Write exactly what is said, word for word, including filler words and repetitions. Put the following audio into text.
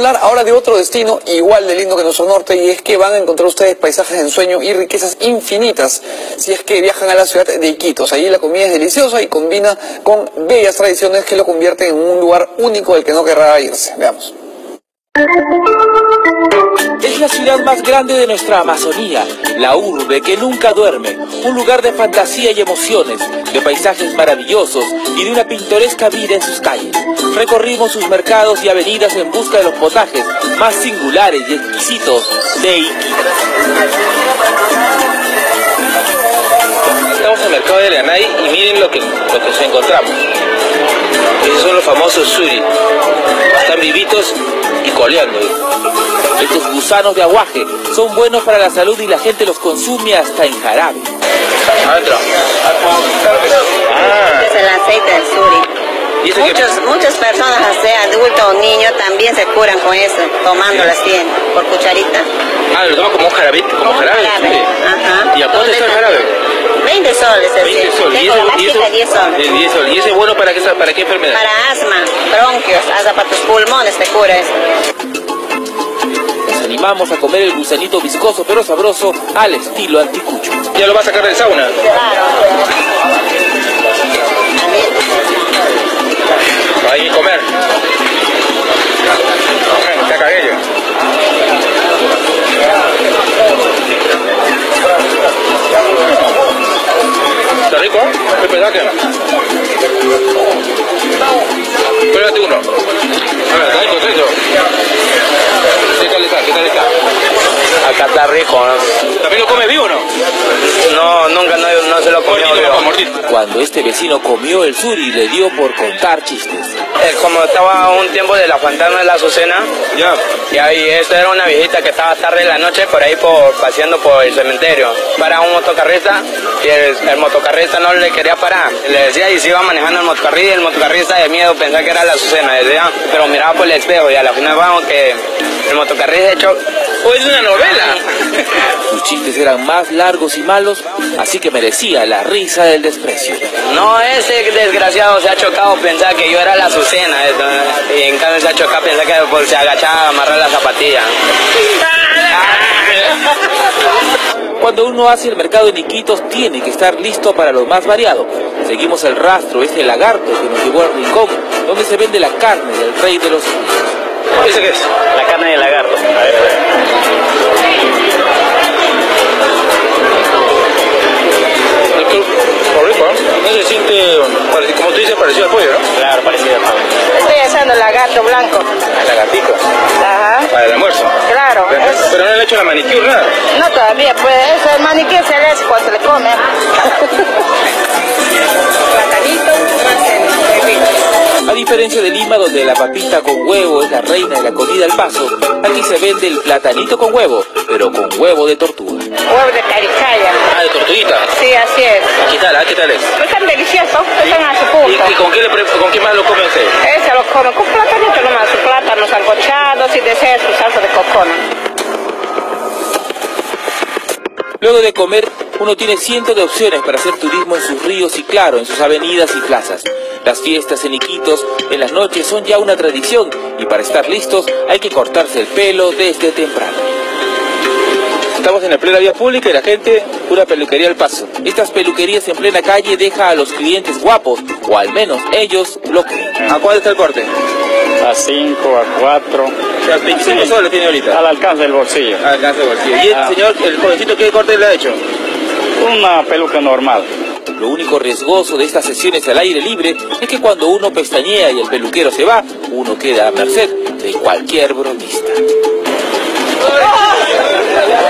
Ahora de otro destino igual de lindo que nuestro norte, y es que van a encontrar ustedes paisajes de ensueño y riquezas infinitas si es que viajan a la ciudad de Iquitos. Allí la comida es deliciosa y combina con bellas tradiciones que lo convierten en un lugar único del que no querrá irse. Veamos. Es la ciudad más grande de nuestra Amazonía, la urbe que nunca duerme, un lugar de fantasía y emociones, de paisajes maravillosos y de una pintoresca vida en sus calles. Recorrimos sus mercados y avenidas en busca de los potajes más singulares y exquisitos de Iquitos. Estamos en el mercado de Lanay y miren lo que, lo que nos encontramos. Esos son los famosos suri. Están vivitos y coleando. Estos gusanos de aguaje son buenos para la salud y la gente los consume hasta en jarabe. Adentro. Ah. Es el aceite del suri. Muchos, que... Muchas personas, sea adultos o niños, también se curan con eso, tomando las cien por cucharita. Ah, lo toman como un jarabe, como, como jarabe. jarabe. Ajá. ¿Y a cuánto está el jarabe? veinte soles. veinte soles. Tengo la máxima diez soles. diez soles. ¿Y ese es bueno para qué, para qué enfermedad? Para asma, bronquios, hasta para tus pulmones te cura eso. Nos animamos a comer el gusanito viscoso pero sabroso al estilo anticucho. ¿Ya lo vas a sacar del sauna? Claro. Ahí comer. Está caguello. ¿Está rico? ¿Qué pedaje? Pruébate uno. A ver, está rico, está rico. ¿Qué tal está? ¿Qué tal está? Acá está rico, ¿no? ¿También lo come vivo o no? No, nunca, no, no se lo comió vivo. Cuando este vecino comió el suri, le dio por contar chistes. Eh, como estaba un tiempo de la fantasma de la Azucena, ya. Y ahí esto era una viejita que estaba tarde en la noche por ahí por, paseando por el cementerio. Para un motocarrista y el, el motocarrista no le quería parar. Le decía y se iba manejando el motocarril y el motocarrista de miedo pensaba que era la Azucena, decía, pero miraba por el espejo y a la final vamos que el motocarril de hecho... ¡Oh, es una novela! Sus chistes eran más largos y malos, así que merecía la risa del desprecio. No, ese desgraciado se ha chocado pensar que yo era la Azucena, y en cambio se ha chocado pensar que pues, se agachaba a amarrar la zapatilla. Cuando uno hace el mercado en Iquitos, tiene que estar listo para lo más variado. Seguimos el rastro, este lagarto que nos llevó al rincón, donde se vende la carne del rey de los ríos. ¿Ese qué es? La carne de lagarto. A ver, Por rico, ¿no? No se siente, como tú dices, parecido al pollo, ¿no? Claro, parecido al pollo. Estoy haciendo lagarto blanco. El lagartito. Ajá. Para el almuerzo. Claro. Pero, es... pero no le he hecho la manicure, nada. No todavía, pues eso, el maniquí se le hace cuando se le come. Platanito más el huevito. A diferencia de Lima, donde la papita con huevo es la reina de la comida al paso, aquí se vende el platanito con huevo, pero con huevo de tortuga. Huevo de caricaya. Ah, de tortuguita. Sí, así es. ¿Qué tal? ¿Ah? ¿Qué tal es? Están deliciosos, están a su punto. ¿Y, y con, qué le, con qué más lo come usted? Ese lo come con platanito nomás, su plátano sancochado, si desea su salsa de cocona. Luego de comer, uno tiene cientos de opciones para hacer turismo en sus ríos y claro, en sus avenidas y plazas. Las fiestas en Iquitos en las noches son ya una tradición y para estar listos hay que cortarse el pelo desde temprano. Estamos en la plena vía pública y la gente, pura peluquería al paso. Estas peluquerías en plena calle dejan a los clientes guapos, o al menos ellos lo creen. ¿A cuál está el corte? A cinco, a cuatro. O sea, veinticinco soles tiene ahorita. Al alcance del bolsillo. Al alcance del bolsillo. ¿Y el Ah. señor, el jovencito, qué corte le ha hecho? Una peluca normal. Lo único riesgoso de estas sesiones al aire libre es que cuando uno pestañea y el peluquero se va, uno queda a merced de cualquier bromista.